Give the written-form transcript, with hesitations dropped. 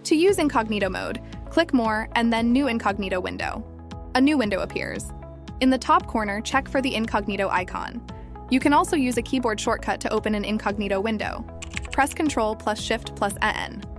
To use Incognito mode, click More and then New Incognito window. A new window appears. In the top corner, check for the Incognito icon. You can also use a keyboard shortcut to open an Incognito window. Press Ctrl plus Shift plus N.